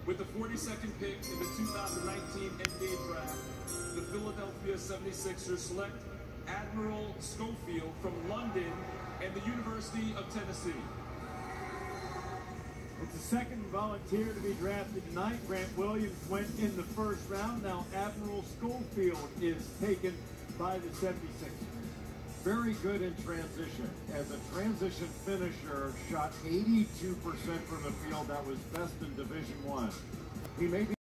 With the 42nd pick in the 2019 NBA Draft, the Philadelphia 76ers select Admiral Schofield from London and the University of Tennessee. It's the second volunteer to be drafted tonight. Grant Williams went in the first round. Now Admiral Schofield is taken by the 76ers. Very good in transition. As a transition finisher, shot 82% from the field. That was best in Division I. He may be